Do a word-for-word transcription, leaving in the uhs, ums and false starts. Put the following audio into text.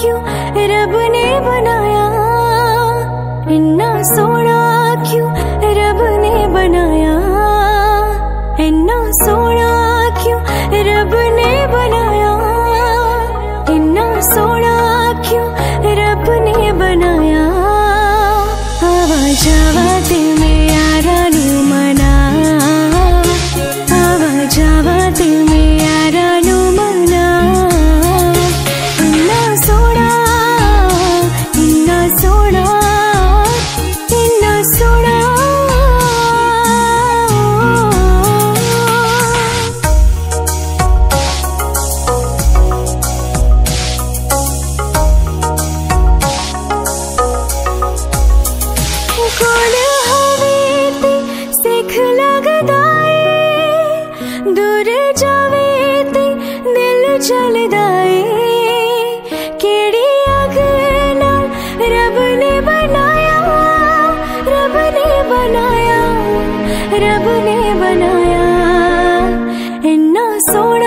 क्यों रब ने बनाया, इन्ना सोना क्यों रब ने बनाया, इन्ना सोना क्यों रब ने बनाया, इन्ना सोना क्यों रब ने बनाया। आवाज आवाज में यारा नू मना, आवाज आवाज में यारा नू मना, इन्ना सोना इन्ना सोना इन्ना सोना। कोल होवे ते सिख लगदा ए, दूर जावे ते दिल जलदा ए, केड़ी अग नाल रब ने बनाया, रब ने बनाया, रब ने बनाया, इन्ना सोना